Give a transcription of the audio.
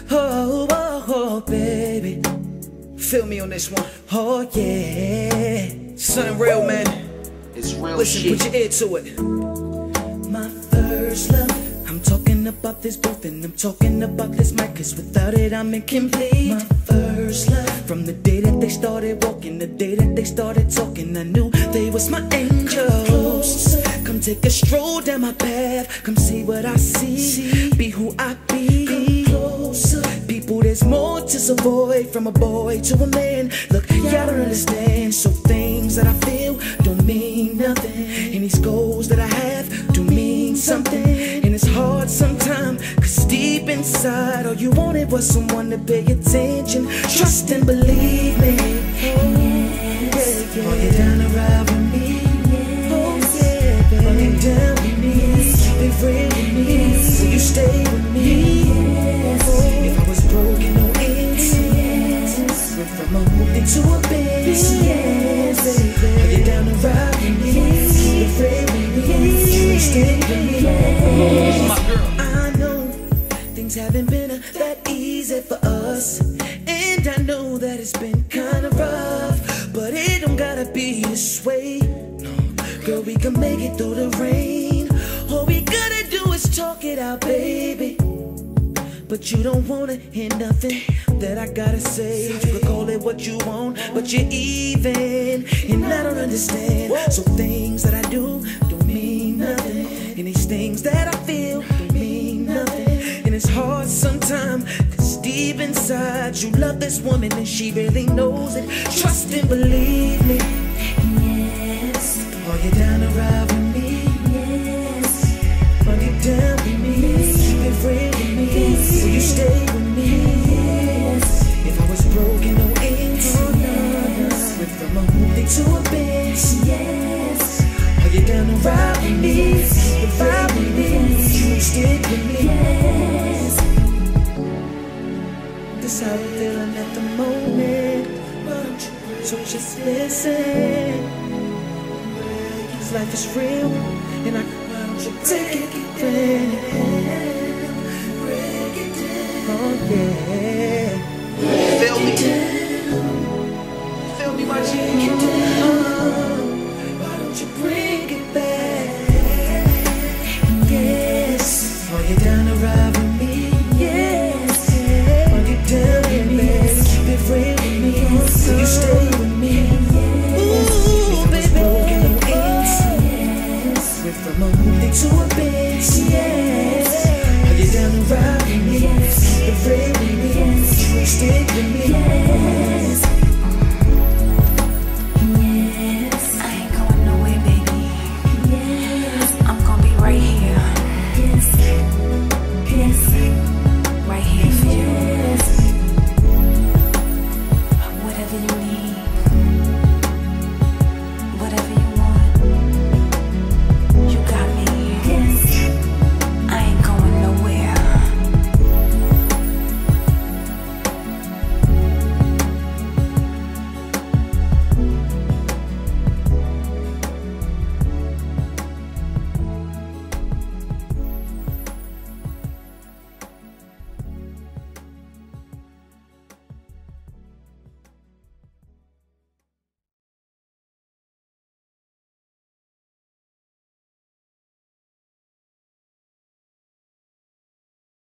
Oh, oh, oh, baby. Feel me on this one. Oh, yeah. Something real, man. It's real Listen, shit. put your ear to it. My first love. I'm talking about this booth and I'm talking about this mic, cause without it I'm incomplete. My first love. From the day that they started walking, the day that they started talking, I knew they was my angels. Come take a stroll down my path. Come see what I see. Be who I be. People, there's more to avoid. From a boy to a man. Look, y'all don't understand. So things that I feel don't mean nothing, and these goals that I have do mean something. And it's hard sometimes, cause deep inside all you wanted was someone to pay attention. Trust and believe me. Are you down to ride with me? Oh yeah, are you down with me? Keep it real with me. Will you stay with me? If I was broken, no ends. Went from a hoop into a Benz. Are you down to ride with me? Keep it real with me. Will you stay with me? My girl. I know things haven't been that easy for us, and I know that it's been kinda rough, but it don't gotta be this way. No, girl, we can make it through the rain. All we gotta do is talk it out, baby. But you don't wanna hear nothing that I gotta say. You can call it what you want, but you're even, and I don't understand. So things that I do don't mean nothing, and these things that I feel don't mean nothing. And it's hard sometimes, cause deep inside you love this woman and she really knows it. Trust and believe me. Yes. Are you down to ride with me? Yes. Are you down with me? Keep it real with me. Will you stay with me? Yes. If I was broken, no ends. Went from a hoopty to a Benz. Yes. Are you down to ride with me? Keep it ride with me. You stick with me. Yes. This how I'm feeling at the moment. So just listen. Cause life is real, and I can't take it for granted. Oh yeah. Feel me? Feel me, my G? Why don't you bring it back? Yes. Are you down to ride with me? Yes. Are you down with me? Keep it real with me. Will you stay with me? Ooh, baby. Broken, no ends. Went from a movie to a bed.